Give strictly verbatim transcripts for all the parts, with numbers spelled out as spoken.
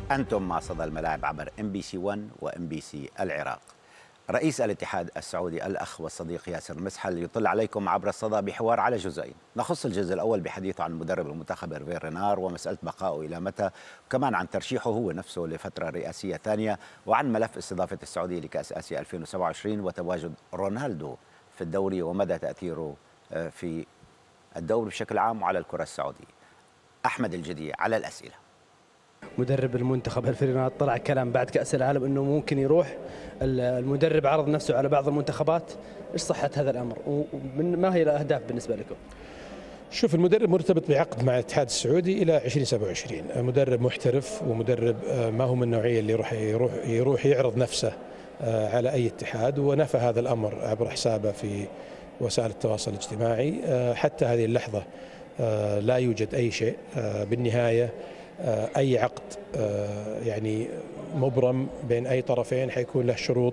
أنتم مع صدى الملاعب عبر إم بي سي واحد وإم بي سي العراق. رئيس الاتحاد السعودي الأخ والصديق ياسر مسحل يطل عليكم عبر الصدى بحوار على جزئين، نخص الجزء الأول بحديثه عن مدرب المنتخب هيرفي رينار ومسألة بقائه إلى متى، وكمان عن ترشيحه هو نفسه لفترة رئاسية ثانية، وعن ملف استضافة السعودية لكأس آسيا ألفين وسبعة وعشرين وتواجد رونالدو في الدوري ومدى تأثيره في الدوري بشكل عام وعلى الكرة السعودية. أحمد الجدي على الأسئلة. مدرب المنتخب هيرفي رينار طلع كلام بعد كأس العالم انه ممكن يروح، المدرب عرض نفسه على بعض المنتخبات، ايش صحة هذا الامر ومن ما هي الاهداف بالنسبة لكم؟ شوف، المدرب مرتبط بعقد مع الاتحاد السعودي الى ألفين وسبعة وعشرين، مدرب محترف ومدرب ما هو من النوعية اللي يروح يروح يروح يعرض نفسه على اي اتحاد، ونفى هذا الامر عبر حسابه في وسائل التواصل الاجتماعي. حتى هذه اللحظة لا يوجد اي شيء. بالنهاية أي عقد يعني مبرم بين أي طرفين حيكون له شروط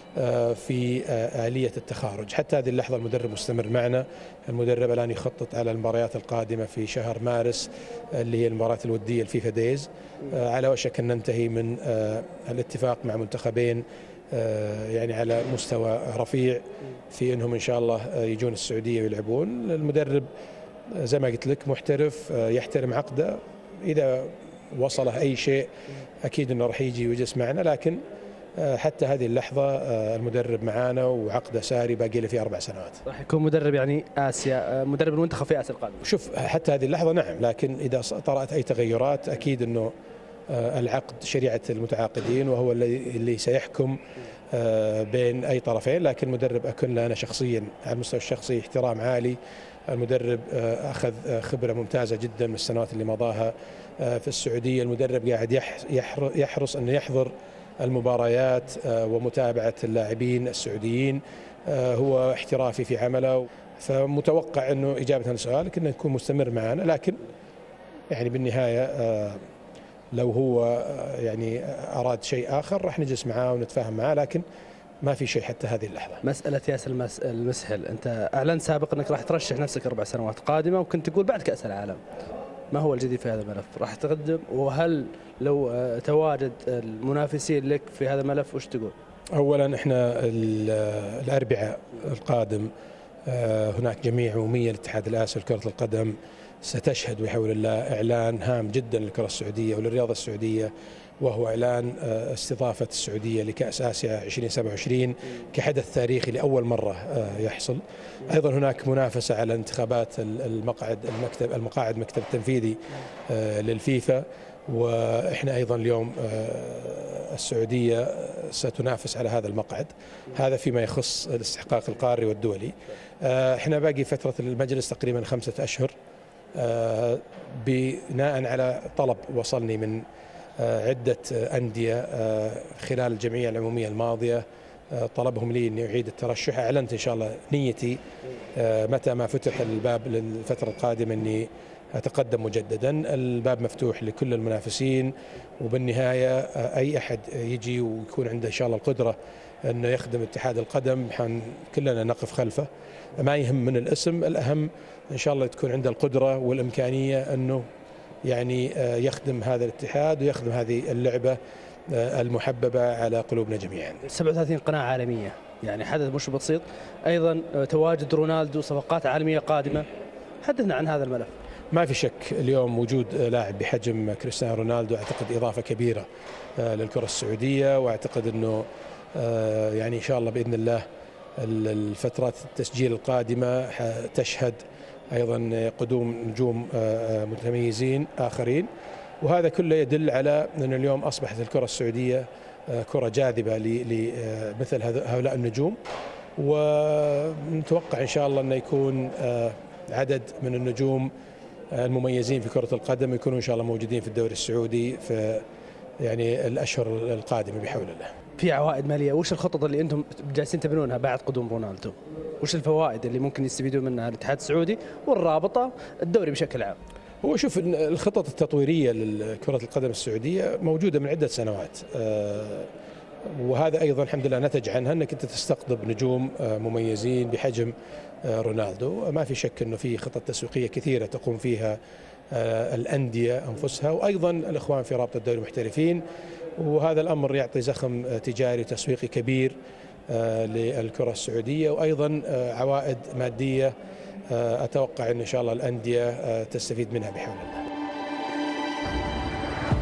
في آلية التخارج. حتى هذه اللحظة المدرب مستمر معنا. المدرب الآن يخطط على المباريات القادمة في شهر مارس اللي هي المباريات الودية الفيفا دايز، على وشك أن ننتهي من الاتفاق مع منتخبين يعني على مستوى رفيع في أنهم إن شاء الله يجون السعودية ويلعبون. المدرب زي ما قلت لك محترف، يحترم عقده، إذا وصله أي شيء أكيد أنه راح يجي ويجلس معنا، لكن حتى هذه اللحظة المدرب معانا وعقده ساري، باقي له فيه أربع سنوات. راح يكون مدرب يعني آسيا، مدرب المنتخب في آسيا القادمة. شوف، حتى هذه اللحظة نعم، لكن إذا طرأت أي تغيرات أكيد أنه العقد شريعة المتعاقدين وهو اللي سيحكم بين أي طرفين. لكن مدرب أكون له أنا شخصيا على المستوى الشخصي احترام عالي. المدرب أخذ خبرة ممتازة جدا من السنوات اللي مضاها في السعودية. المدرب قاعد يحرص أنه يحضر المباريات ومتابعة اللاعبين السعوديين، هو احترافي في عمله، فمتوقع أنه إجابة عن سؤالك أنه يكون مستمر معنا. لكن يعني بالنهاية لو هو يعني أراد شيء آخر راح نجلس معاه ونتفاهم معاه، لكن ما في شيء حتى هذه اللحظة. مسألة ياسر المسحل، أنت أعلنت سابقا أنك راح ترشح نفسك أربع سنوات قادمة، وكنت تقول بعد كأس العالم. ما هو الجديد في هذا الملف؟ راح تقدم، وهل لو تواجد المنافسين لك في هذا الملف وش تقول؟ أولا احنا الأربعاء القادم هناك جمعية عمومية للاتحاد الآسيوي لكرة القدم ستشهد بحول الله إعلان هام جدا للكرة السعودية وللرياضة السعودية، وهو إعلان استضافة السعودية لكأس آسيا ألفين وسبعة وعشرين كحدث تاريخي لأول مرة يحصل. أيضا هناك منافسة على انتخابات المقعد المكتب المقاعد المكتب التنفيذي للفيفا، وإحنا أيضا اليوم السعودية ستنافس على هذا المقعد. هذا فيما يخص الاستحقاق القاري والدولي. إحنا باقي فترة المجلس تقريبا خمسة أشهر، بناء على طلب وصلني من عدة أندية خلال الجمعية العمومية الماضية، طلبهم لي أني أعيد الترشح. أعلنت إن شاء الله نيتي متى ما فتح الباب للفترة القادمة أني أتقدم مجددا. الباب مفتوح لكل المنافسين، وبالنهاية أي أحد يجي ويكون عنده إن شاء الله القدرة أنه يخدم اتحاد القدم حن كلنا نقف خلفه. ما يهم من الاسم، الأهم إن شاء الله تكون عنده القدرة والإمكانية أنه يعني يخدم هذا الاتحاد ويخدم هذه اللعبة المحببة على قلوبنا جميعا. سبعة وثلاثين قناة عالمية، يعني حدث مش بسيط. أيضا تواجد رونالدو، صفقات عالمية قادمة، حدثنا عن هذا الملف. ما في شك اليوم وجود لاعب بحجم كريستيانو رونالدو أعتقد إضافة كبيرة للكرة السعودية، وأعتقد أنه يعني إن شاء الله بإذن الله الفترات التسجيل القادمة تشهد أيضا قدوم نجوم متميزين آخرين، وهذا كله يدل على أن اليوم أصبحت الكرة السعودية كرة جاذبة لمثل هؤلاء النجوم. ونتوقع إن شاء الله أن يكون عدد من النجوم المميزين في كرة القدم يكونوا إن شاء الله موجودين في الدوري السعودي في يعني الأشهر القادمة بحول الله. في عوائد مالية، وش الخطط اللي أنتم جالسين تبنونها بعد قدوم رونالدو؟ وش الفوائد اللي ممكن يستفيدوا منها الاتحاد السعودي والرابطة الدوري بشكل عام؟ هو شوف، الخطط التطويرية لكرة القدم السعودية موجودة من عدة سنوات، وهذا أيضا الحمد لله نتج عنها أنك أنت تستقطب نجوم مميزين بحجم رونالدو. ما في شك أنه في خطط تسويقية كثيرة تقوم فيها الأندية أنفسها، وأيضا الإخوان في رابطة دوري المحترفين، وهذا الأمر يعطي زخم تجاري وتسويقي كبير للكرة السعودية، وأيضا عوائد مادية أتوقع أن إن شاء الله الأندية تستفيد منها بحول الله.